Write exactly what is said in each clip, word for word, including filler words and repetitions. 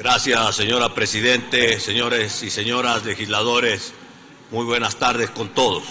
Gracias, señora Presidente, señores y señoras legisladores, muy buenas tardes con todos.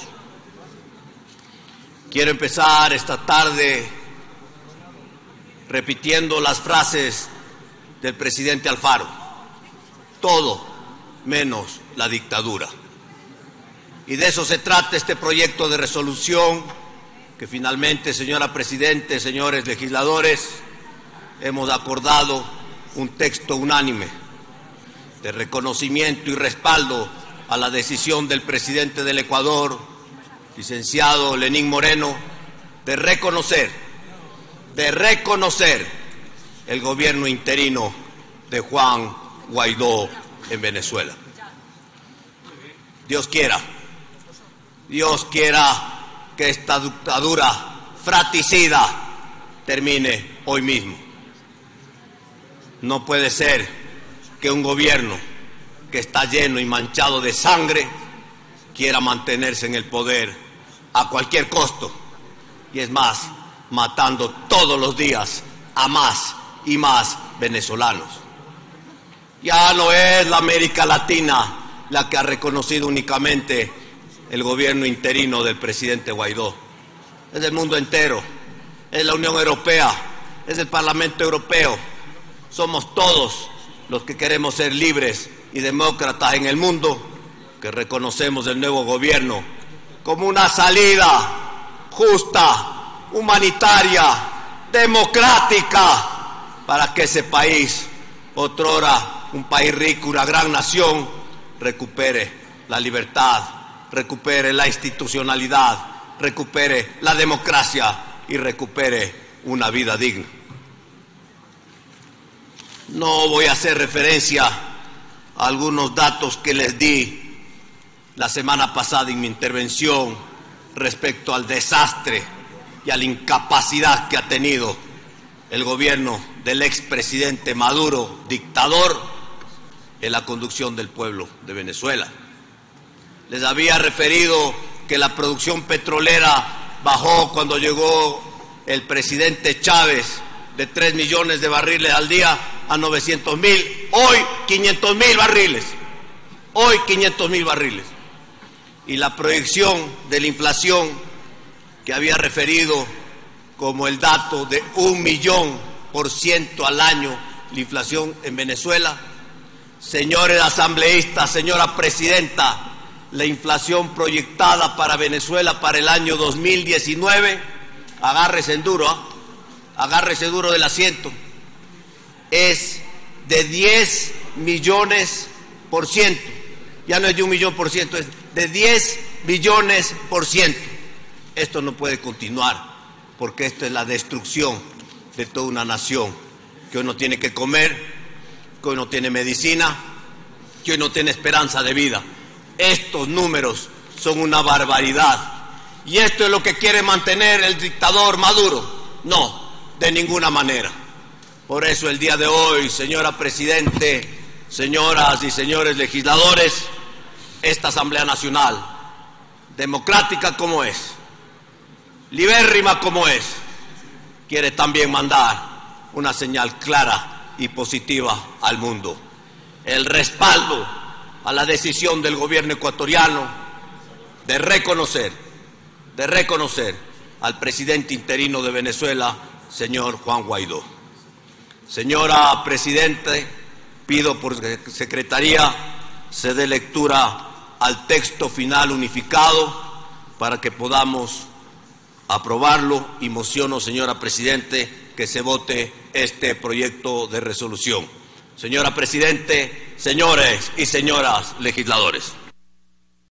Quiero empezar esta tarde repitiendo las frases del presidente Alfaro: todo menos la dictadura. Y de eso se trata este proyecto de resolución que finalmente, señora Presidente, señores legisladores, hemos acordado un texto unánime de reconocimiento y respaldo a la decisión del presidente del Ecuador, licenciado Lenín Moreno, de reconocer, de reconocer el gobierno interino de Juan Guaidó en Venezuela. Dios quiera, Dios quiera que esta dictadura fratricida termine hoy mismo. No puede ser que un gobierno que está lleno y manchado de sangre quiera mantenerse en el poder a cualquier costo, y es más, matando todos los días a más y más venezolanos. Ya no es la América Latina la que ha reconocido únicamente el gobierno interino del presidente Guaidó. Es el mundo entero, es la Unión Europea, es el Parlamento Europeo. Somos todos los que queremos ser libres y demócratas en el mundo, que reconocemos el nuevo gobierno como una salida justa, humanitaria, democrática, para que ese país, otrora un país rico, una gran nación, recupere la libertad, recupere la institucionalidad, recupere la democracia y recupere una vida digna. No voy a hacer referencia a algunos datos que les di la semana pasada en mi intervención respecto al desastre y a la incapacidad que ha tenido el gobierno del expresidente Maduro, dictador, en la conducción del pueblo de Venezuela. Les había referido que la producción petrolera bajó cuando llegó el presidente Chávez de tres millones de barriles al día a novecientos mil, hoy quinientos mil barriles, hoy quinientos mil barriles. Y la proyección de la inflación que había referido como el dato de un millón por ciento al año, la inflación en Venezuela. Señores asambleístas, señora Presidenta, la inflación proyectada para Venezuela para el año dos mil diecinueve, agárrese en duro, ¿eh? agárrese duro del asiento, es de diez millones por ciento, ya no es de un millón por ciento, es de diez millones por ciento. Esto no puede continuar, porque esto es la destrucción de toda una nación, que hoy no tiene que comer, que hoy no tiene medicina, que hoy no tiene esperanza de vida. Estos números son una barbaridad, y esto es lo que quiere mantener el dictador Maduro. No, de ninguna manera. Por eso el día de hoy, señora Presidente, señoras y señores legisladores, esta Asamblea Nacional, democrática como es, libérrima como es, quiere también mandar una señal clara y positiva al mundo. El respaldo a la decisión del gobierno ecuatoriano de reconocer, de reconocer al presidente interino de Venezuela, señor Juan Guaidó. Señora Presidente, pido por Secretaría se dé lectura al texto final unificado para que podamos aprobarlo, y mociono, señora Presidente, que se vote este proyecto de resolución. Señora Presidente, señores y señoras legisladores.